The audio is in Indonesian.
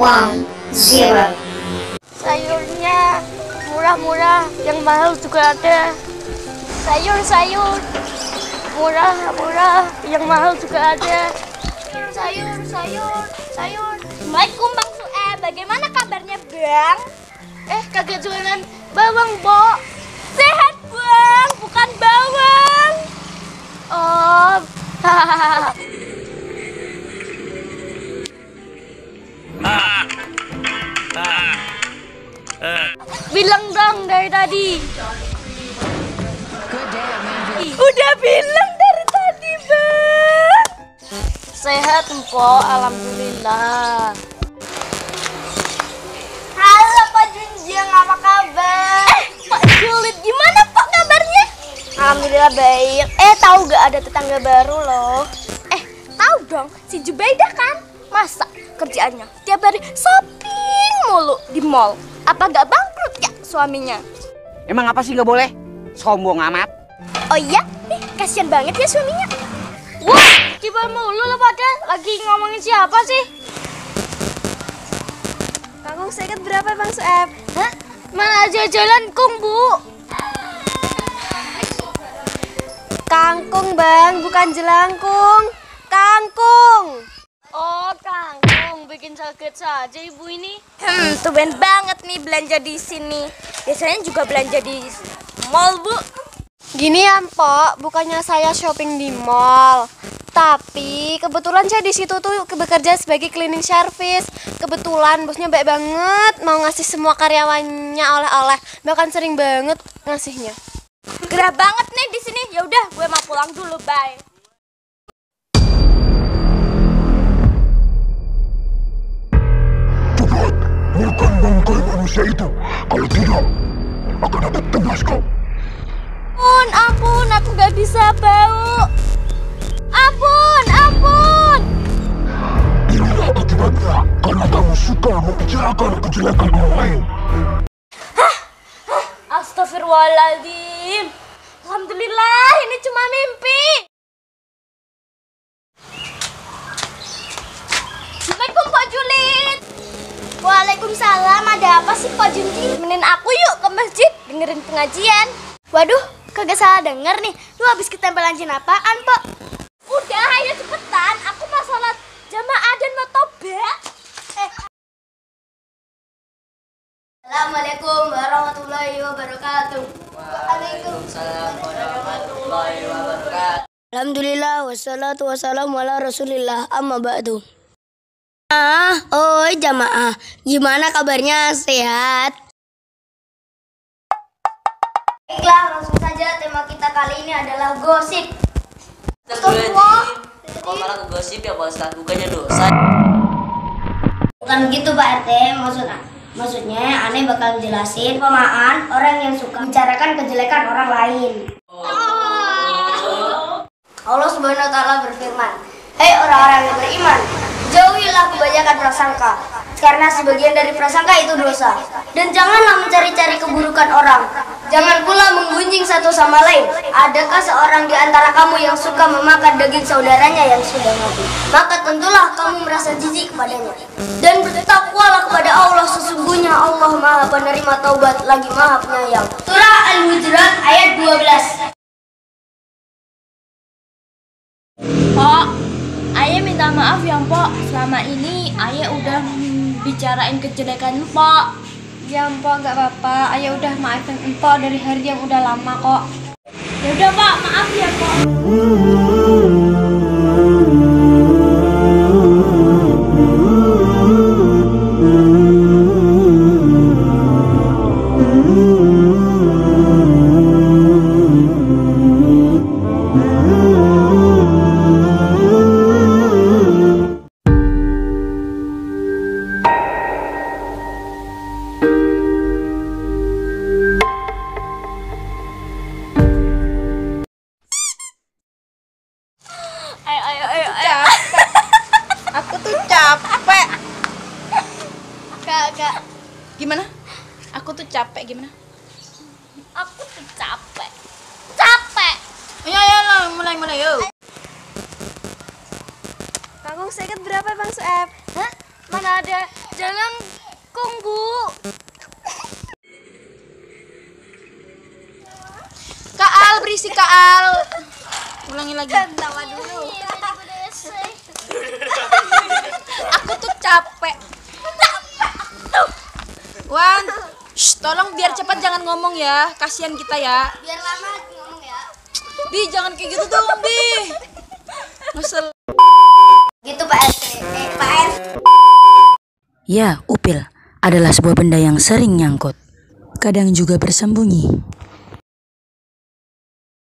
1-0. Sayurnya murah-murah, yang mahal juga ada. Sayur murah-murah, yang mahal juga ada. Sayur. Assalamualaikum Bang Sueb, bagaimana kabarnya Bang? Kagak jualan bawang, Bo. Sehat Bang, bukan bawang. Oh, hahaha. Bilang dong dari tadi. Udah bilang dari tadi, Bang. Sehat, Mpok. Alhamdulillah. Halo, Pak Junjung. Apa kabar? Pak Julid. Gimana, Pak, kabarnya? Alhamdulillah baik. Tahu gak ada tetangga baru loh? Tahu dong. Si Jubaidah kan? Masa kerjaannya tiap hari shopping mulu di mall? Apa gak bangkrut ya suaminya? Emang apa sih nggak boleh? Sombong amat. Oh iya? Kasihan banget ya suaminya. Wah, kibar mulu lo pada. Lagi ngomongin siapa sih? Kangkung seket berapa Bang Sueb? Hah? Mana aja jalan kung, Bu? Kangkung Bang, bukan jelangkung. Kangkung. Oh, kangkung. Bikin sakit saja ibu ini. Tumben banget nih belanja di sini. Biasanya juga belanja di mall, Bu. Gini ya, Mpok, bukannya saya shopping di mall. Tapi kebetulan saya di situ tuh bekerja sebagai cleaning service. Kebetulan bosnya baik banget, mau ngasih semua karyawannya oleh-oleh. Bahkan sering banget ngasihnya. Gerah banget nih di sini. Ya udah, gue mau pulang dulu, bye. Cepat, makan bangkai manusia itu. Kalau tidak, akan aku temas kau. Ampun, aku gak bisa bau. Ampun. Inilah akibatnya karena kamu suka membicarakan kejelekan orang lain. Astagfirullahaladzim. Alhamdulillah, ini cuma mimpi. Assalamualaikum Pak Julid. Waalaikumsalam. Ada apa sih Pak Junji? Temenin aku yuk ke masjid dengerin pengajian. Waduh, kagak salah denger nih. Lu habis ketempelan jin apaan, Pak? Udah, ayo cepetan. Aku mau sholat jamaah dan mau tobat. Assalamualaikum warahmatullahi wabarakatuh. Waalaikumsalam warahmatullahi wabarakatuh. Alhamdulillah wassalatu wassalamu ala rasulillah amma ba'du. Oi jamaah, gimana kabarnya? Sehat? Baiklah, langsung saja tema kita kali ini adalah gosip. Kok malah ke gosip ya Pak Ustadz? Bukannya dosa. Bukan gitu Pak RT, maksudnya aneh bakal jelasin pemaan orang yang suka bicarakan kejelekan orang lain. Allah Subhanahu wa taala berfirman, "Hei orang-orang yang beriman, jauhilah kebanyakan prasangka, karena sebagian dari prasangka itu dosa. Dan janganlah mencari-cari keburukan orang. Jangan pula menggunjing satu sama lain. Adakah seorang di antara kamu yang suka memakan daging saudaranya yang sudah mati? Maka tentulah kamu merasa jijik kepadanya. Dan bertakwalah kepada Allah, sesungguhnya Allah Maha Penerima Taubat lagi Maha Penyayang." Surah Al-Hujurat ayat 12. Pok, Ayah minta maaf ya Pok. Selama ini Ayah udah bicarain kejelekan Pok. Ya Mpok, gak apa-apa. Ayah udah maafin Mpok dari hari yang udah lama kok. Ya udah Pok, maaf ya Pok. Aku tuh capek. Kak. Gimana? Aku tuh capek gimana? Aku tuh capek. Ya, mulai yuk. Kangkung seket berapa Bang Sueb? Hah? Mana ada Jangan kong, Bu. Kak Al, berisik Kak Al. Ulangi lagi. Tawa dulu. Aku tuh capek. Wan, tolong biar cepat jangan ngomong ya. Kasihan kita ya. Biar lama ngomong ya. Bi, jangan kayak gitu dong, Bi. Ngesel. Gitu Pak RT. Pak RT. Ya, upil adalah sebuah benda yang sering nyangkut, kadang juga bersembunyi.